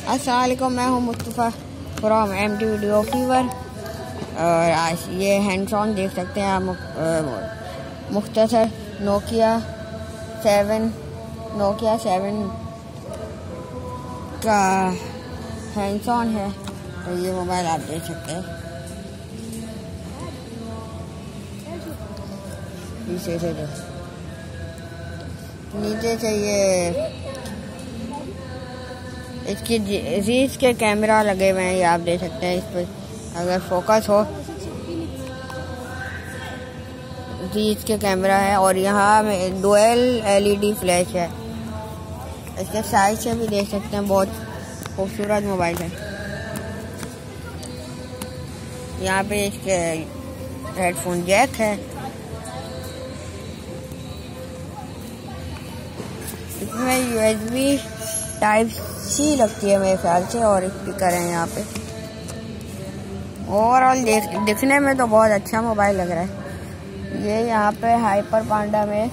अस्सलाम वालेकुम, मैं हूं Mustafa from MT video fever. और आज ये हैंड्स ऑन देख सकते हैं आप। मुख्तसर नोकिया 7 का हैंड्स ऑन है। तो ये मोबाइल आप देख सकते हैं। पीछे से नीचे से ये इसकी रीच के कैमरा लगे हुए हैं, ये आप देख सकते हैं। इस पर अगर फोकस हो रीच के कैमरा है और यहाँ में डुअल एलईडी फ्लैश है। इसके साइज से भी देख सकते हैं, बहुत खूबसूरत मोबाइल है। यहाँ पे इसके हेडफोन जैक है। इसमें यूएसबी टाइप सी लगती है मेरे ख्याल से, और स्पीकर है यहाँ पे। ओवरऑल दिखने में तो बहुत अच्छा मोबाइल लग रहा है। ये यहाँ पे हाइपर पांडा में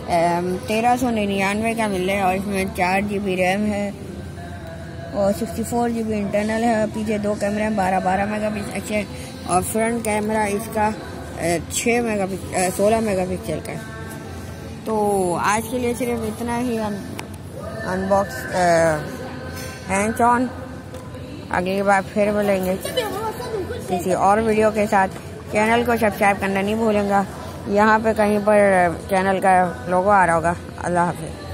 1399 का मिल रहा है और इसमें 4 GB रैम है और 64 GB इंटरनल है। पीछे 2 कैमरे हैं 12 मेगापिक्सल और फ्रंट कैमरा इसका 16 मेगापिक्सल का है। तो आज के लिए सिर्फ इतना ही अनबॉक्स हैंड्स ऑन। अगली बार फिर मिलेंगे किसी और वीडियो के साथ। चैनल को सब्सक्राइब करना नहीं भूलेंगे। यहाँ पे कहीं पर चैनल का लोगो आ रहा होगा। अल्लाह हाफिज़।